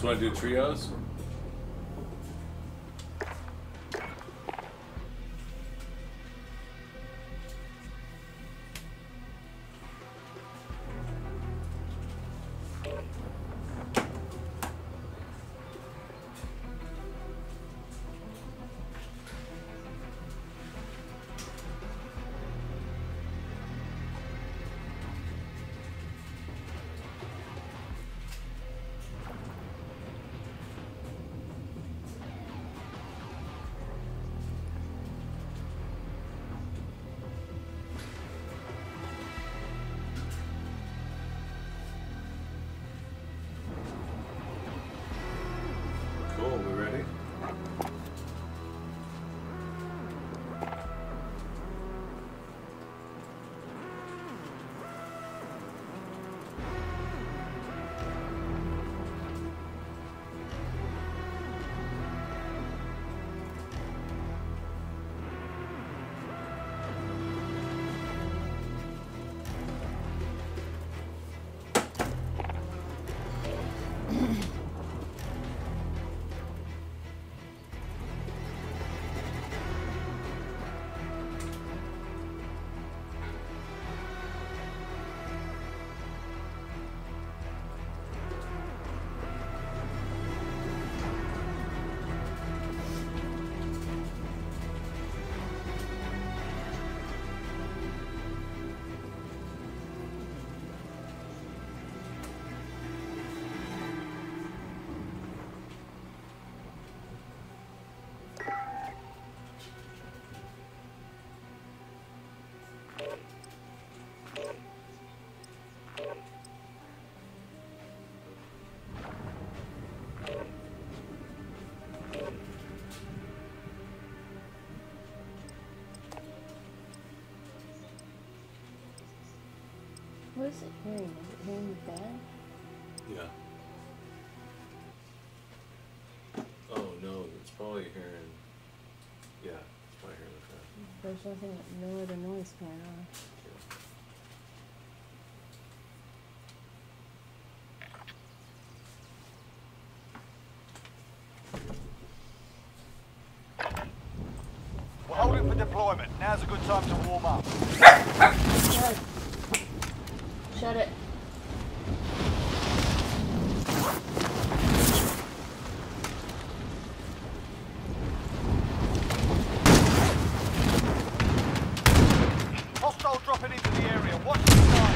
Just want to do trios? Cool, we ready? What is it hearing? Is it hearing the bed? Yeah. Oh no, it's probably hearing. Yeah, it's probably hearing the fan. There's nothing, no other noise going on. We're holding for deployment. Now's a good time to warm up. Shut it. Hostile dropping into the area. Watch the skies.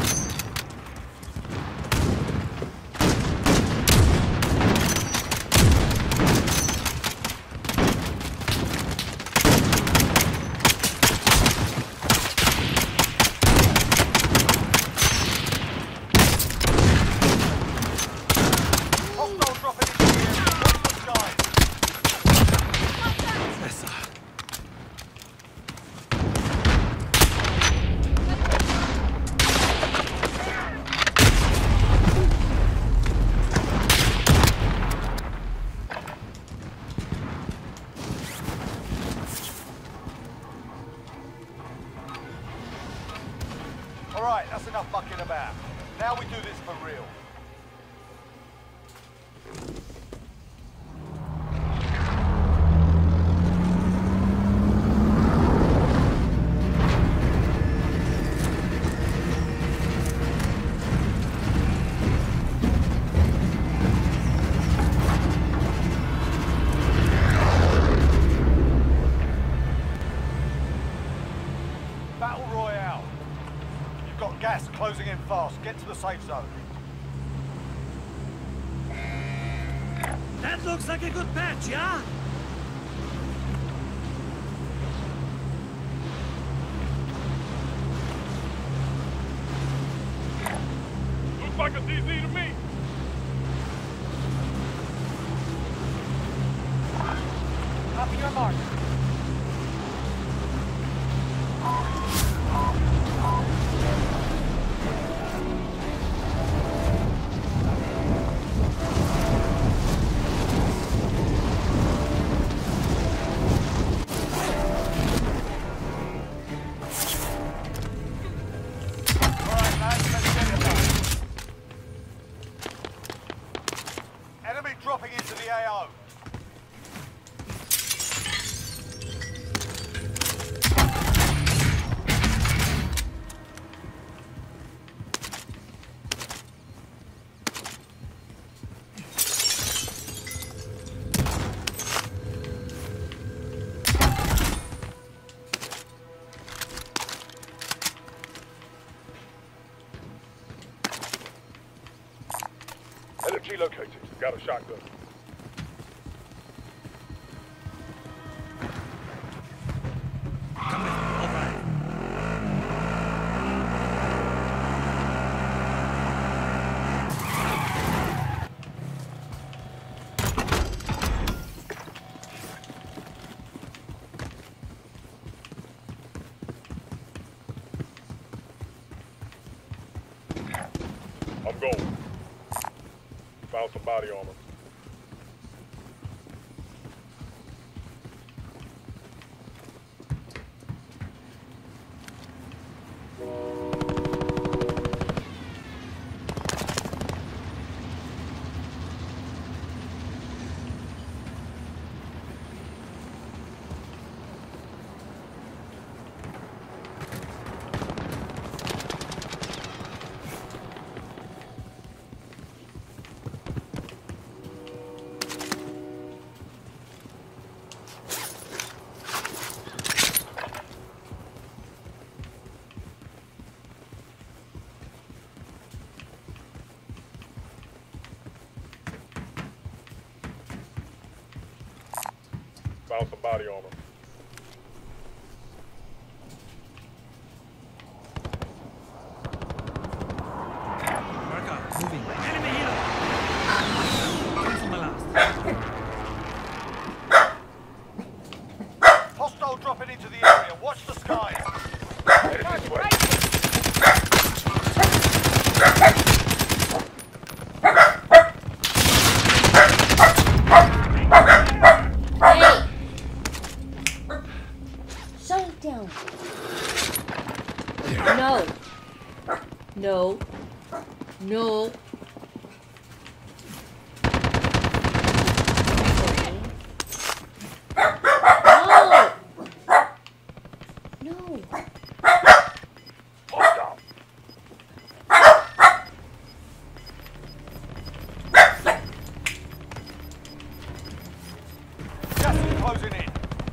Alright, that's enough fucking about. Now we do this for real. Battle Royale. You've got gas closing in fast. Get to the safe zone. That looks like a good patch, yeah? Looks like a DZ to me. Copy your mark. relocated. Got a shotgun. Come with me, all right. I'm going. Found some body armor. Found some body armor. Marker, moving. Enemy helo! Cancel my last. Hostile dropping into the area. Watch the skies. Headed this way. Hey! Shut it down. No. No. No. No. No. Hostile. Gas is closing in.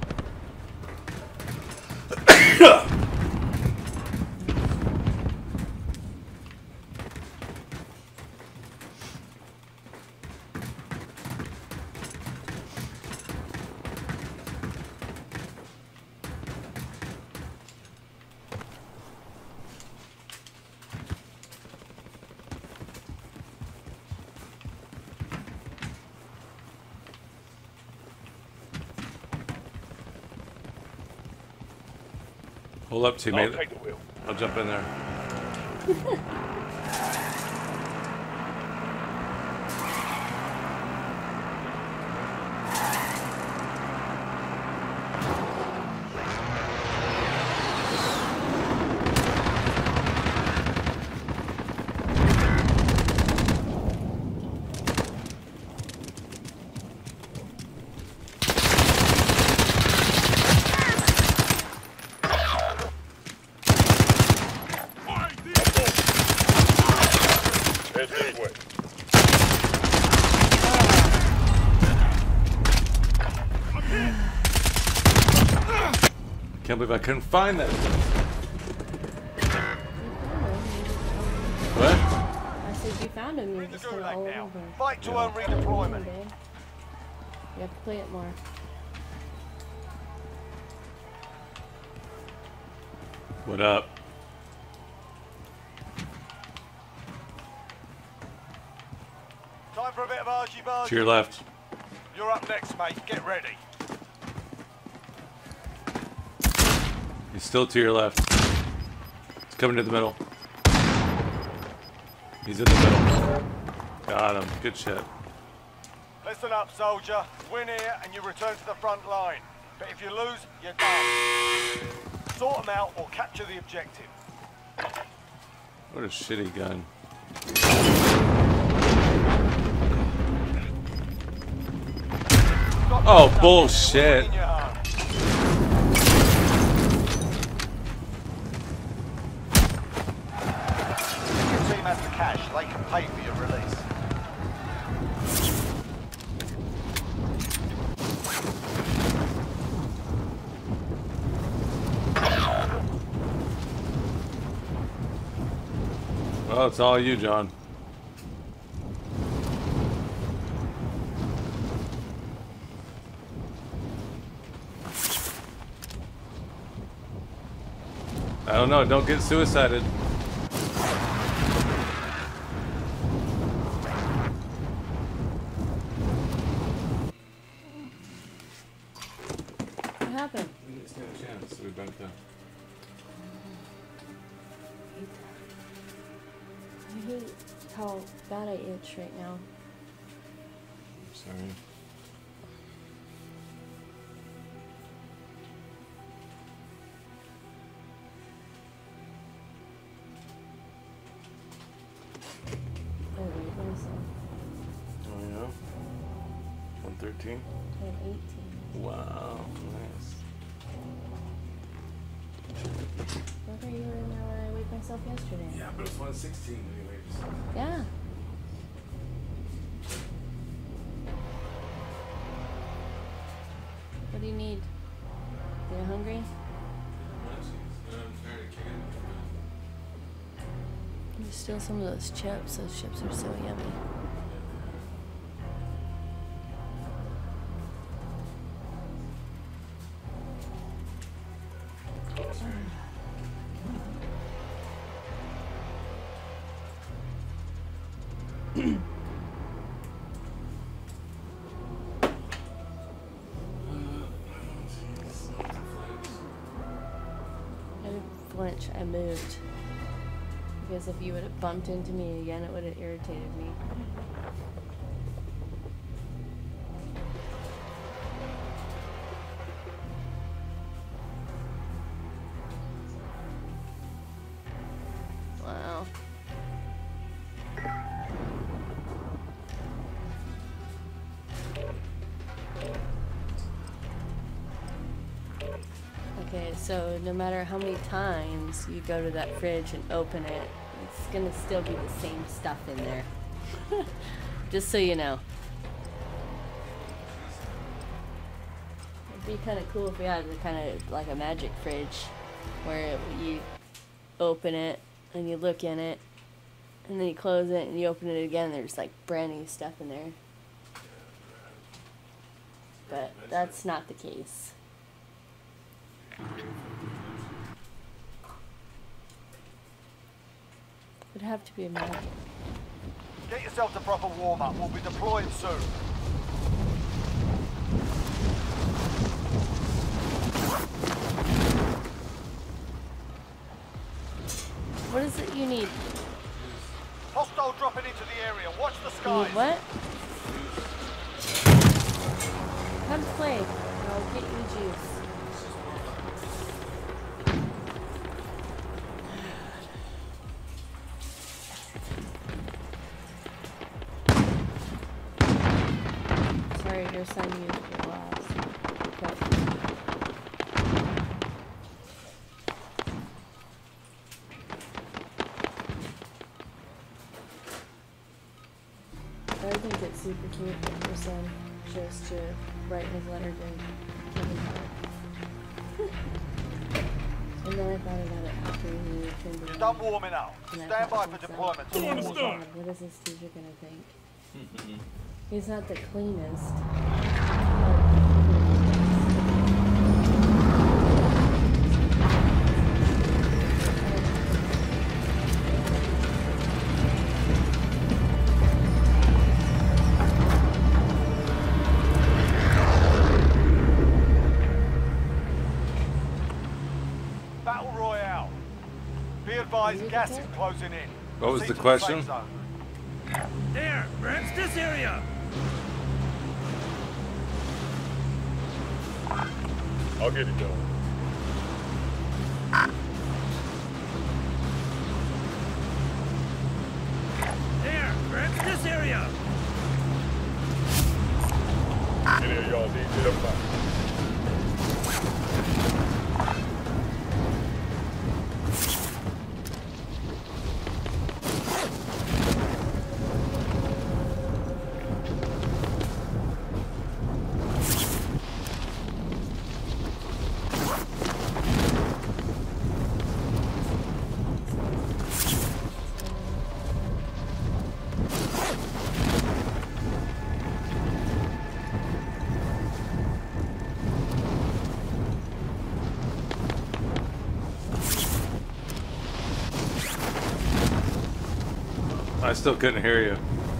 Hold up, I'll teammate. take the wheel. I'll jump in there. Head this way. Can't believe I couldn't find that. What? I said you found him. You're Read the just gonna all gulag now. over. Fight to earn redeployment. You have to play it more. What up? Time for a bit of argy-bargy. To your left. You're up next, mate. Get ready. He's still to your left. He's coming to the middle. He's in the middle. Got him. Good shit. Listen up, soldier. Win here and you return to the front line. But if you lose, you're done. Sort them out or capture the objective. What a shitty gun. Oh, bullshit. In your heart. Your team has the cash. They can pay for your release. Well, it's all you, John. don't know. Don't get suicided. What happened? We didn't stand a chance, so we backed up. I hate how bad I itch right now. I'm sorry. I weighed myself. Oh yeah. 113. I'm 18. Wow, nice. Remember you were in there when I weighed myself yesterday? Yeah, but it's 116 anyways. Yeah. What do you need? Are you hungry? Can you steal some of those chips? Those chips are so yummy. I didn't flinch, I moved. Because if you would have bumped into me again, it would have irritated me. Wow. Okay, so no matter how many times you go to that fridge and open it, it's gonna still be the same stuff in there. Just so you know. It'd be kind of cool if we had kind of like a magic fridge where you open it and you look in it and then you close it and you open it again and there's like brand new stuff in there. But that's not the case. It'd have to be a magic. Get yourself to proper warm-up. We'll be deploying soon. What is it you need? Hostile dropping into the area. Watch the You skies. need what? Come play. I'll get you juice. Sorry, your son used your glass. Okay. I think it's super cute that your son chose to write his letter to Kevin Hart. And then I thought about it after he turned it You're on. done warming up. And I Stand by thought for to deployment. myself, "Oh my God, what is this teacher gonna think? He's not the cleanest. Battle Royale. Be advised, gas is closing in. What was Proceed the to question? safe zone. There! Rents this area! I'll get it done. There! Rents this area! Any of y'all need to back. I still couldn't hear you.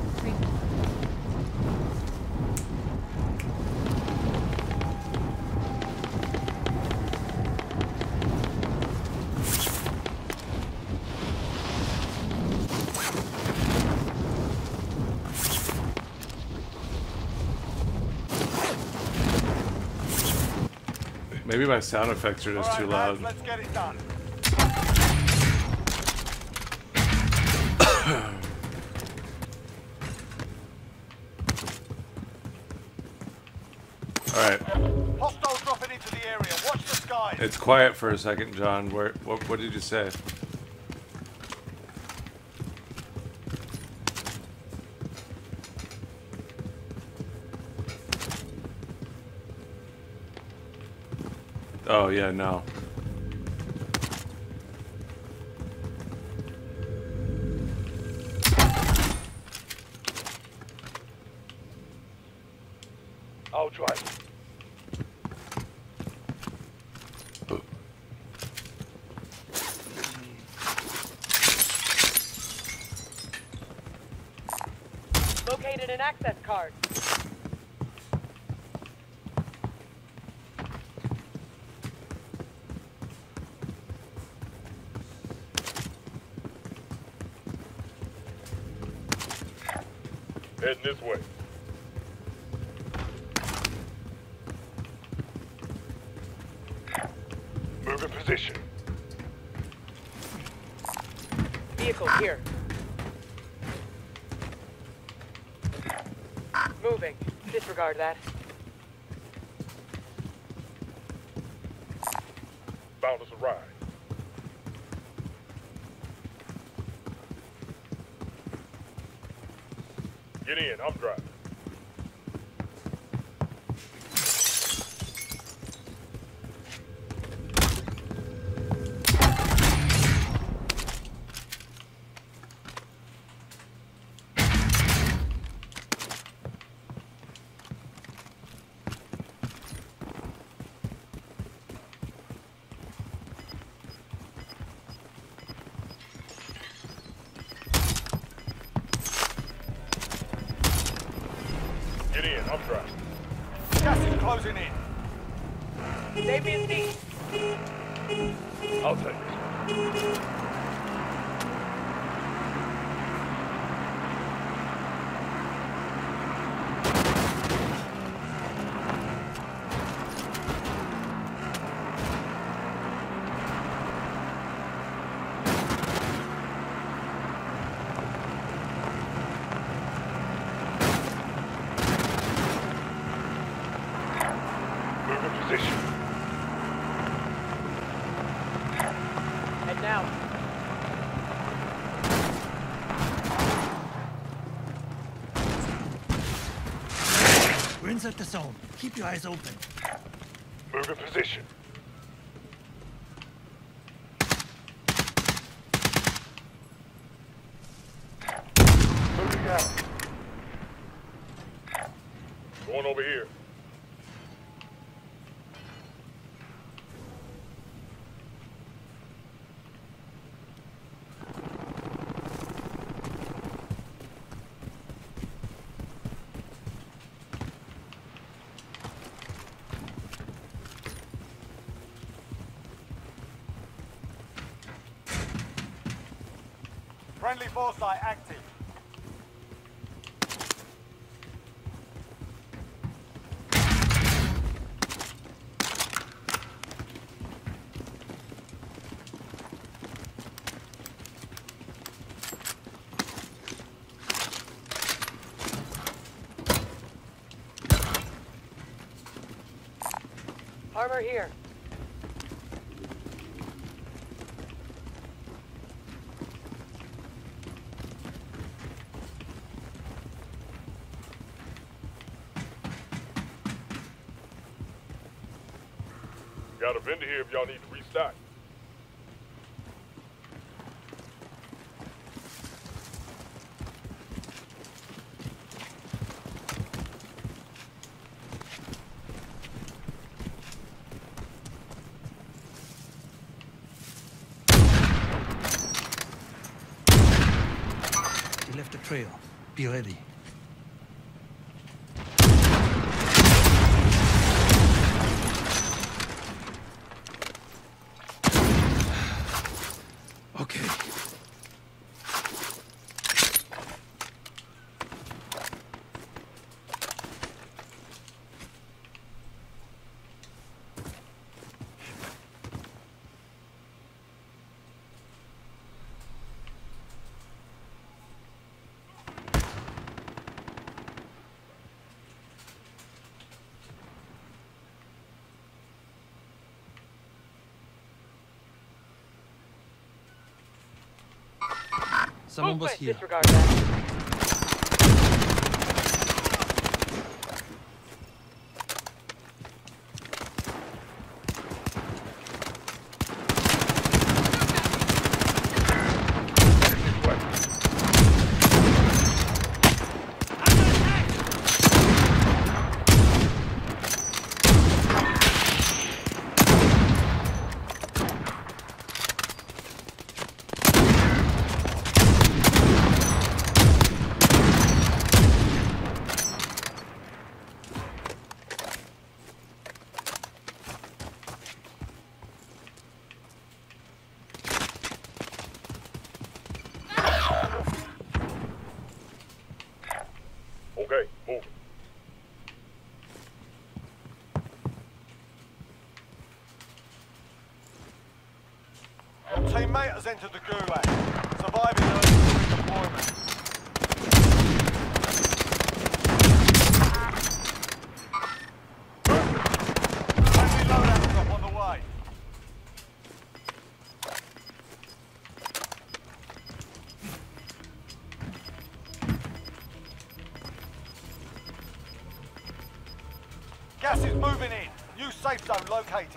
Maybe my sound effects are just too loud. Let's get it done. Alright. Hostiles dropping into the area. Watch the skies. It's quiet for a second, John. What did you say? Oh, yeah, no. I'll drive. Located an access card. Heading this way. Moving position. Vehicle here. Moving. Disregard that. Found us a ride. Get in, I'm driving. Get in, I'm driving. Gas is closing in. Save me a seat. I'll take it. Moving position. And now. We're inside the zone. Keep your eyes open. Moving position. Moving out. Going over here. Friendly foresight active. Armor here. Got a vendor here if y'all need to restock. We left left a trail. Be ready. Okay. Someone was here. Disregard that. Okay, moving. Your teammate has entered the gulag. Surviving early redeployment. Friendly loadout drop on the way. Gas is moving in. New safe zone located.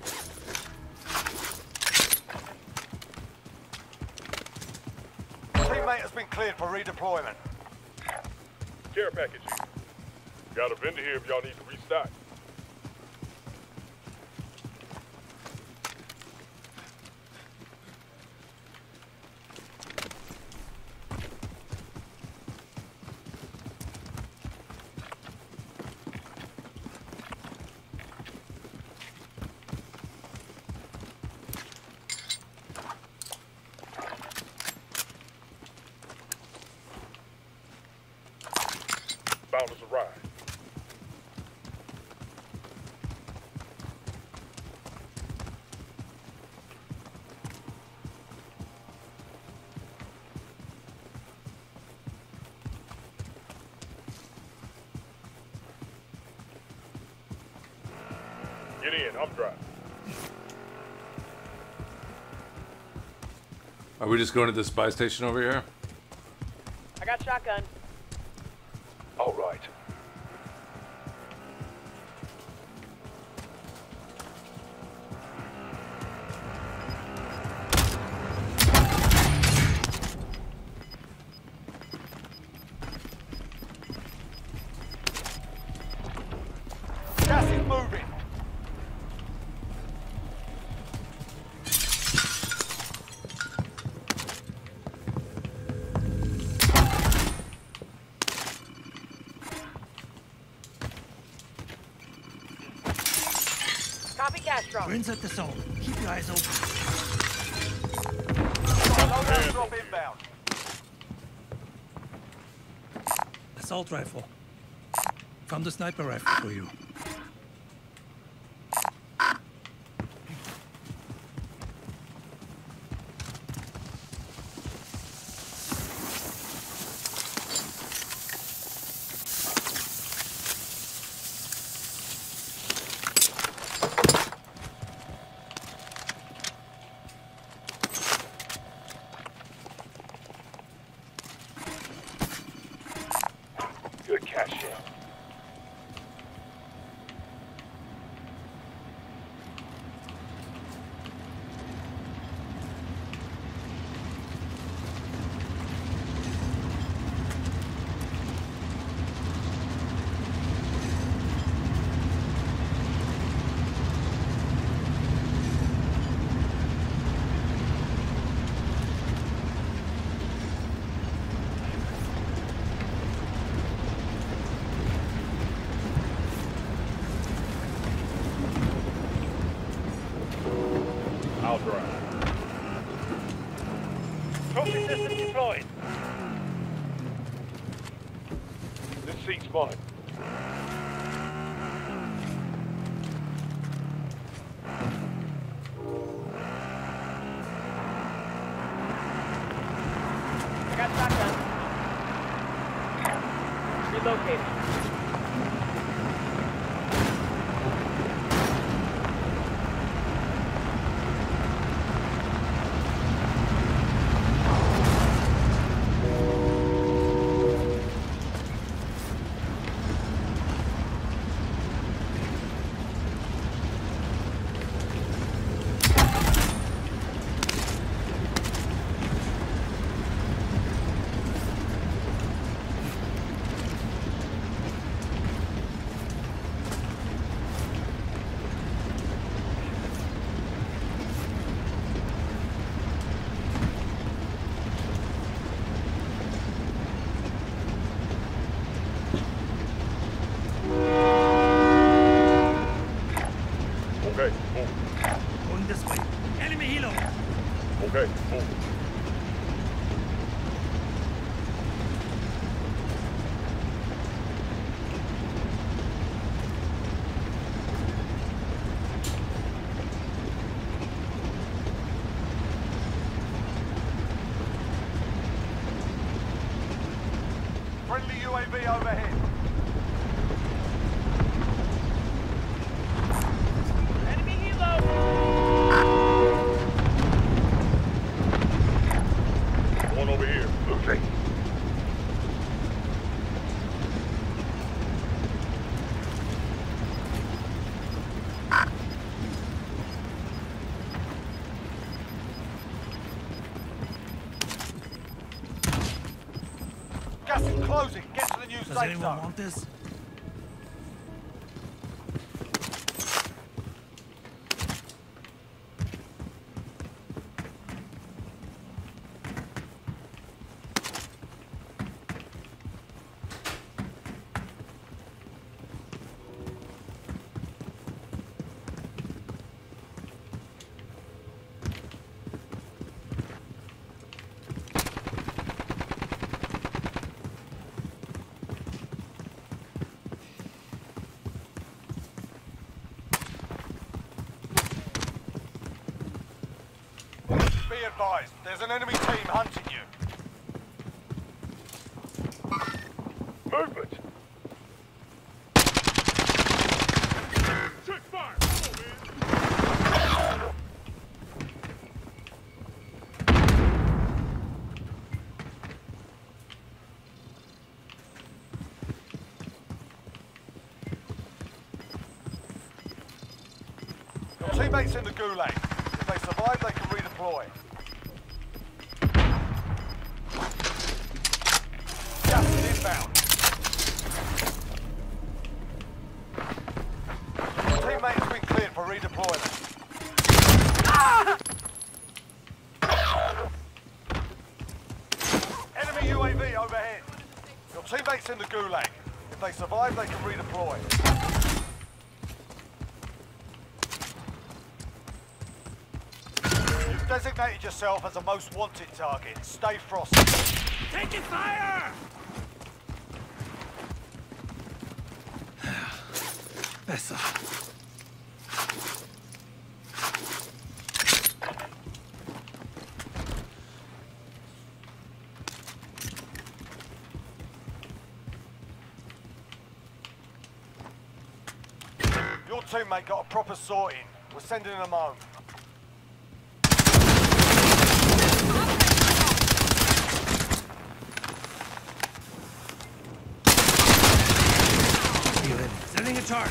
Teammate has been cleared for redeployment. Care package here. Got a vendor here if y'all need to restock. Bound has arrived. Get in, I'm driving. Are we just going to the spy station over here? I got shotgun. All right. Gas is moving. Copy cash drop. We're inside the zone. Keep your eyes open. Loadout drop inbound. Assault rifle. Found the sniper rifle for you. Good cash in. Trophy system deployed. This seat's mine. I got shotgun. Relocating. Okay, move. Going this way. Enemy helo. Okay, move. Friendly UAV overhead. Enemy helo! One over here. Okay. Gas is closing. Get to the new Does safe anyone zone. want this? Be advised, there's an enemy team hunting you. Movement. Check fire. Your teammates in the gulag. If they survive, they can redeploy. Gas is inbound. Your teammate has been cleared for redeployment. Enemy UAV overhead. Your teammates in the gulag. If they survive, they can redeploy. You've designated yourself as a most wanted target. Stay frosty. Taking fire! Besser. Your teammate got a proper sorting. We're sending them home. Be ready. Sending a charge.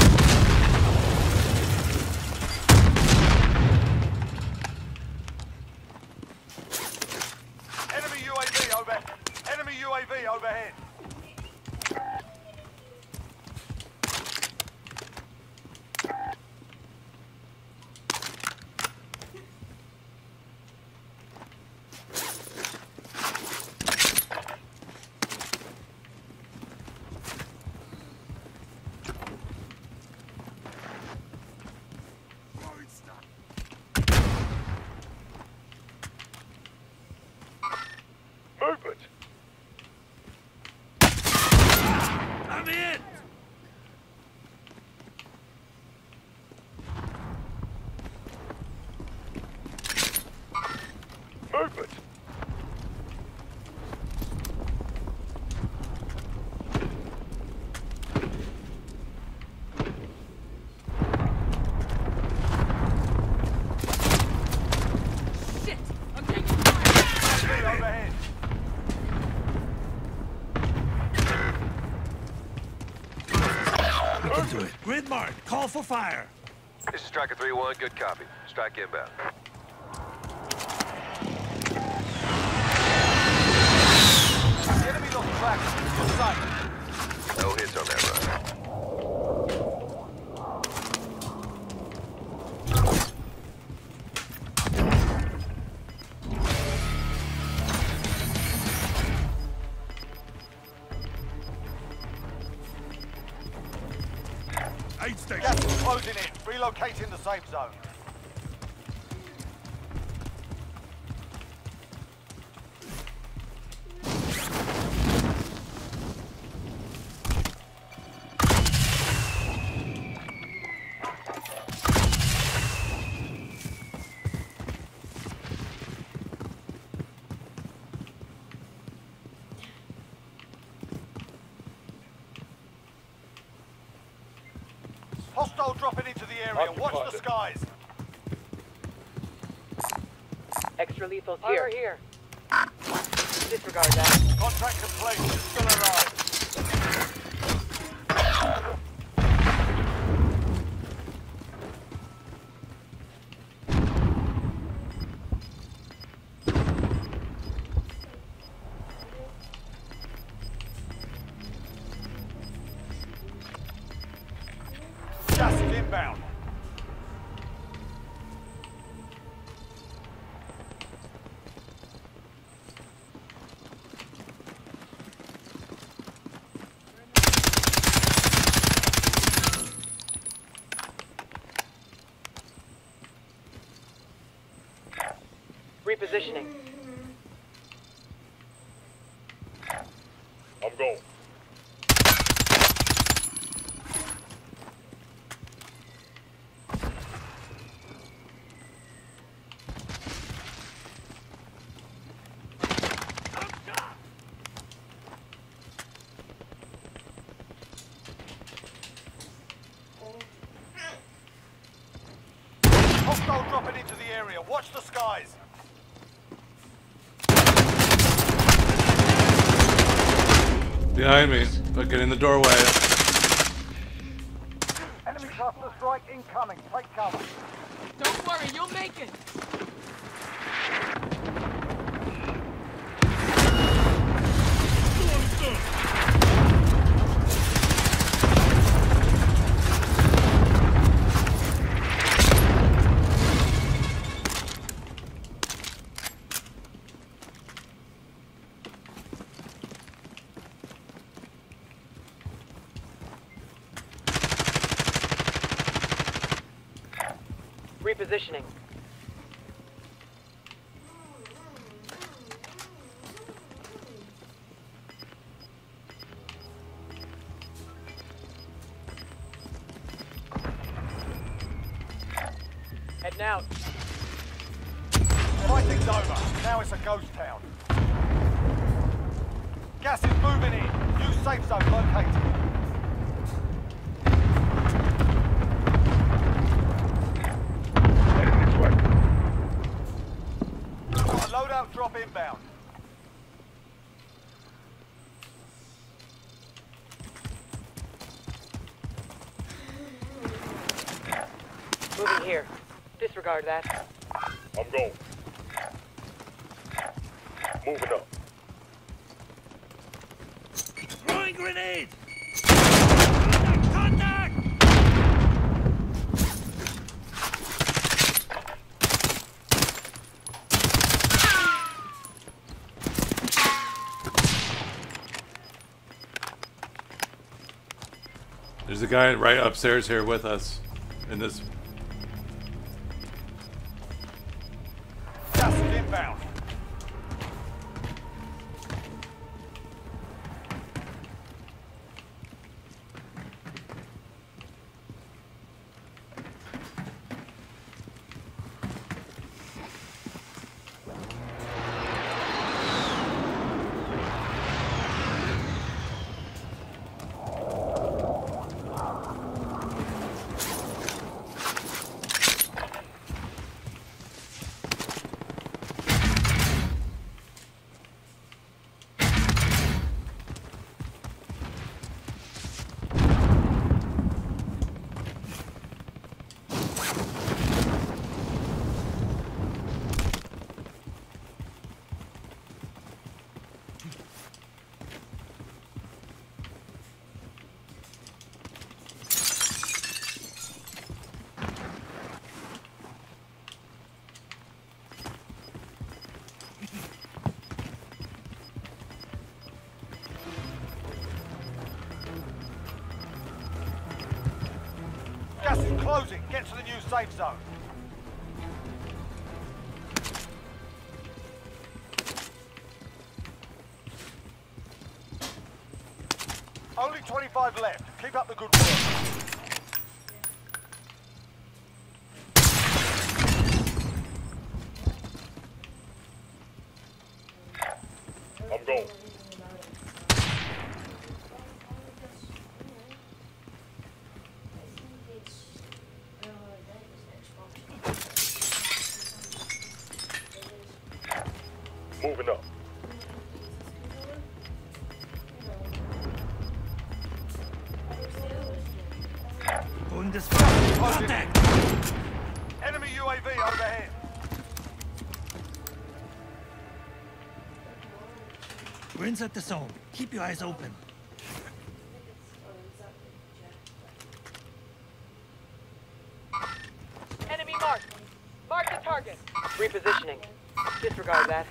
Enemy UAV over. Enemy UAV overhead. Movement! Shit! I'm taking fire! Overhead. We can do it. Grid mark. Call for fire. This is Striker 3-1, good copy. Strike inbound. The enemy lost track. You're safe. No hits on that run. Aid station. Gas is closing in. Relocating the safe zone. Hostile dropping into the area. Watch the skies. Extra lethal here. Here. Disregard that. Contract complete. Still alive. Gas is inbound. Repositioning. I'm going. Hostile dropping into the area. Watch the skies. Behind me. Looking in the doorway. Enemy cluster strike incoming. Take cover. Don't worry, you'll make it. Repositioning. Heading out. Fighting's over. Now it's a ghost town. Gas is moving in. New safe zone located. Heading this way. Got a loadout drop inbound. Moving here. Disregard that. I'm going. Moving up. Throwing grenade. Contact! Contact! There's a guy right upstairs here with us. In this. Gas is inbound. closing. Get to the new safe zone. Only 25 left. Keep up the good work. I'm going. Moving up. Going this way. Contact! Enemy UAV overhead. We're inside the zone. Keep your eyes open. Enemy marked. Mark the target. Repositioning. Disregard that.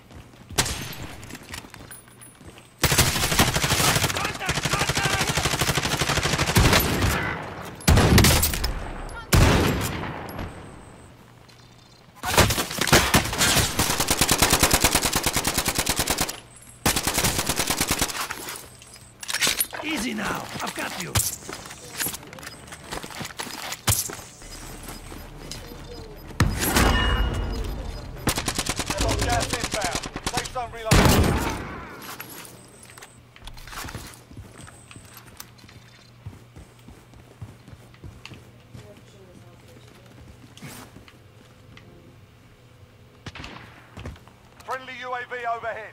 Easy now. I've got you. Got gas inbound. Safe zone relocated. Friendly UAV overhead.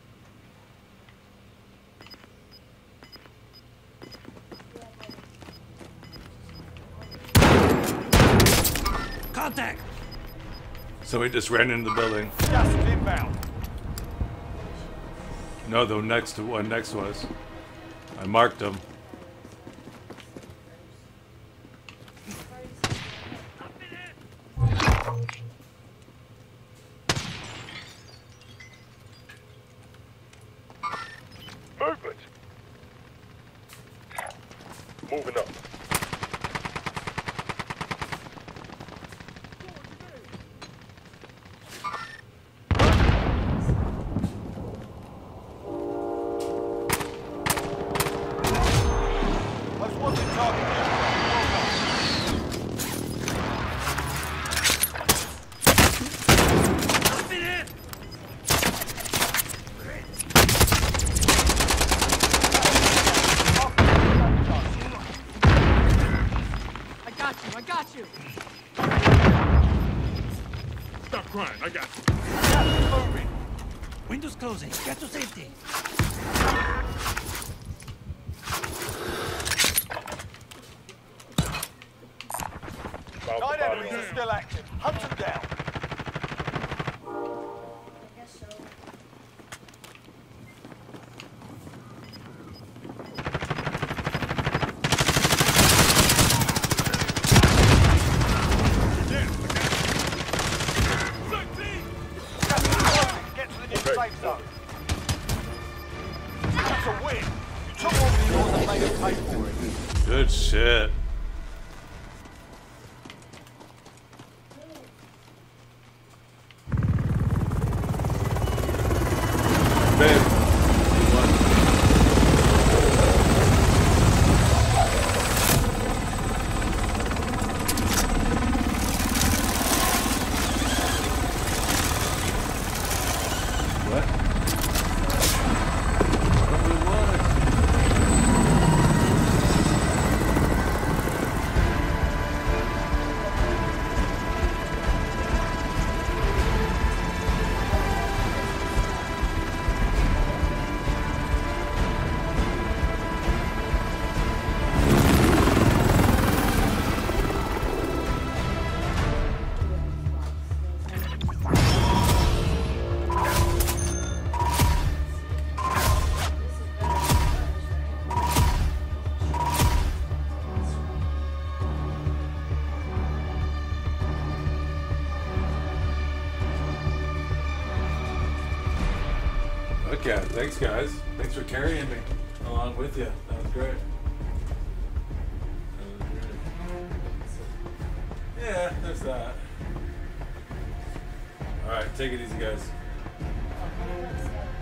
Contact! So he just ran into the building. Gas is inbound. No, the next one next to us. I marked him. Movement. Moving up. Most wanted target. Up in it! I got you. Stop crying. I got you. Gas is moving. Windows closing. Get to safety. Found 9 the body. enemies are still active. Hunt them down. Gas is closing. Get to the new Okay. safe zone. That's a win. You took all the yours and made us pay for it. Good shit. Babe. What? What do we want? Okay, thanks guys. Thanks for carrying me along with you. That was great. That was great. there's that. Alright, take it easy, guys.